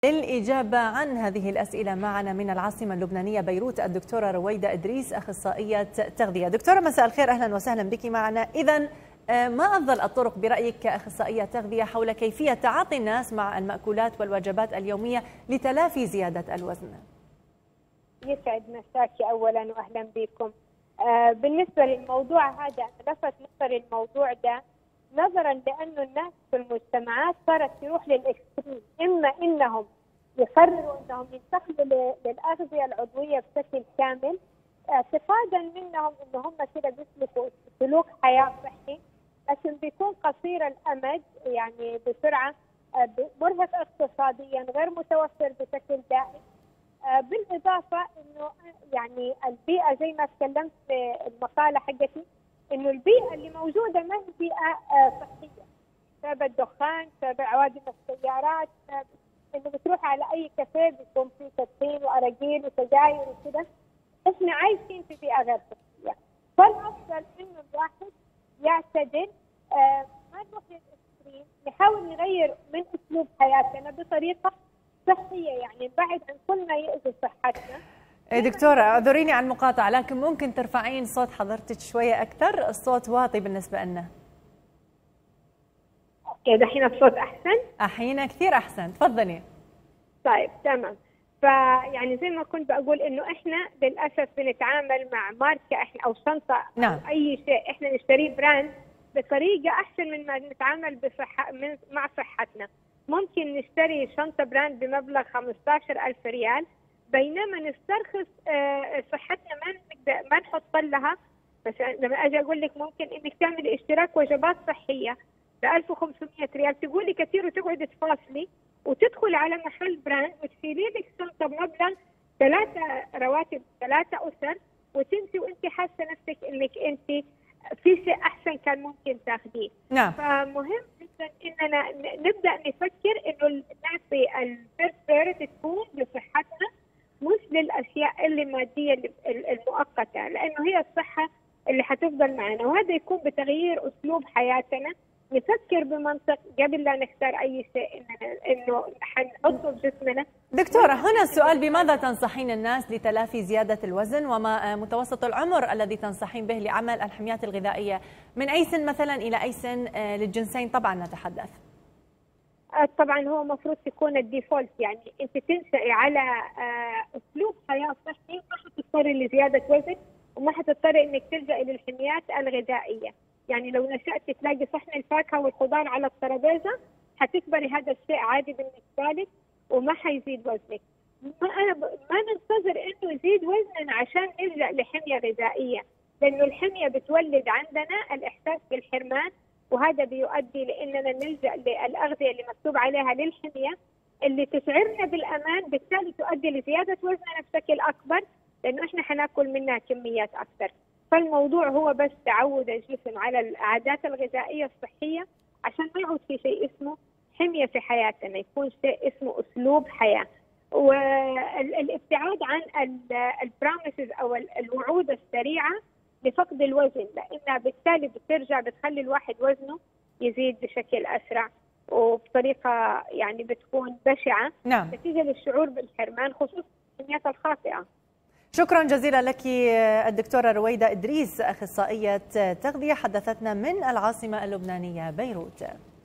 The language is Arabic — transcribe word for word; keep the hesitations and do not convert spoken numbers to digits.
للإجابة عن هذه الأسئلة معنا من العاصمة اللبنانية بيروت الدكتورة رويدة إدريس أخصائية تغذية. دكتورة مساء الخير، أهلا وسهلا بك معنا. إذن ما أفضل الطرق برأيك كأخصائية تغذية حول كيفية تعاطي الناس مع المأكولات والوجبات اليومية لتلافي زيادة الوزن؟ يسعد مساكي أولا وأهلا بكم. آه بالنسبة للموضوع هذا لفت نظري الموضوع ده نظرا لأنه الناس في المجتمعات صارت تروح للإكستريم، إما إنهم يقرروا إنهم ينتقلوا للأغذية العضوية بشكل كامل اعتقادا منهم إن هم كده بيسلكوا سلوك حياة صحي، لكن بيكون قصير الأمد، يعني بسرعة مرهق اقتصاديا، غير متوفر بشكل دائم. بالإضافة إنه يعني البيئة زي ما تكلمت في المقالة حقتي إنه البيئة اللي موجودة ما هي بيئة صحية، بسبب الدخان، بسبب عوادم السيارات، إنه بتروح على أي كافيه بيكون فيه تدخين وأراجيل وسجاير وكده. إحنا عايشين في بيئة غير صحية، فالأفضل إنه الواحد يعتدل، آه ما نروح للإكستريم، نحاول نغير من أسلوب حياتنا بطريقة صحية، يعني بعد عن كل ما يؤذي صحتنا. دكتورة اعذريني عن المقاطعة، لكن ممكن ترفعين صوت حضرتك شوية أكثر؟ الصوت واطي بالنسبة لنا. اوكي دحين الصوت أحسن؟ الحين كثير أحسن، تفضلي. طيب تمام. فيعني زي ما كنت بقول إنه إحنا للأسف بنتعامل مع ماركة إحنا أو شنطة نعم. أو أي شيء إحنا نشتريه براند بطريقة أحسن من ما نتعامل بصحة من مع صحتنا. ممكن نشتري شنطة براند بمبلغ خمسة عشر ألف ريال، بينما نسترخص صحتنا ما نقدر ما نحط لها. بس لما اجي اقول لك ممكن انك تعملي اشتراك وجبات صحيه ب ألف وخمسمئة ريال، تقولي كثير وتقعدي تفاصلي وتدخلي على محل براند وتشيلي لك شنطه بمبلغ ثلاثه رواتب ثلاثه اسر، وتنسي وانت حاسه نفسك انك انت في شيء احسن كان ممكن تاخذيه. نعم. فمهم جدا اننا نبدا نفكر انه الناس الفيرست تكون لصحتنا مش للاشياء اللي ماديه المؤقته، لانه هي الصحه اللي حتفضل معنا، وهذا يكون بتغيير اسلوب حياتنا، نفكر بمنطق قبل لا نختار اي شيء انه حنحطه بجسمنا. دكتوره هنا السؤال، بماذا تنصحين الناس لتلافي زياده الوزن، وما متوسط العمر الذي تنصحين به لعمل الحميات الغذائيه؟ من اي سن مثلا الى اي سن للجنسين طبعا نتحدث؟ طبعا هو المفروض تكون الديفولت، يعني انت تنشئي على اسلوب حياه صحي، ما حتضطري لزياده وزن وما حتضطري انك تلجئي للحميات الغذائيه. يعني لو نشأتي تلاقي صحن الفاكهه والخضار على الترابيزه حتكبري هذا الشيء عادي بالنسبه لك وما حيزيد وزنك. ما ما ننتظر انه يزيد وزننا عشان نلجأ لحميه غذائيه، لانه الحميه بتولد عندنا الاحساس بالحرمان، وهذا بيؤدي لاننا نلجا للاغذيه اللي مكتوب عليها للحميه اللي تشعرنا بالامان، بالتالي تؤدي لزياده وزننا بشكل اكبر، لانه احنا حناكل منها كميات اكثر. فالموضوع هو بس تعود الجسم على العادات الغذائيه الصحيه عشان ما يعود في شيء اسمه حميه في حياتنا، يكون شيء اسمه اسلوب حياه. والابتعاد عن البراميسز او الوعود السريعه لفقد الوزن، لانها بالتالي بترجع بتخلي الواحد وزنه يزيد بشكل اسرع وبطريقه يعني بتكون بشعه. نعم. نتيجه للشعور بالحرمان خصوصا الكميات الخاطئه. شكرا جزيلا لك الدكتورة رويدة إدريس أخصائية تغذية، حدثتنا من العاصمة اللبنانية بيروت.